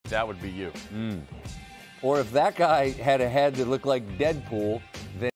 That would be you. Or if that guy had a head that looked like Deadpool,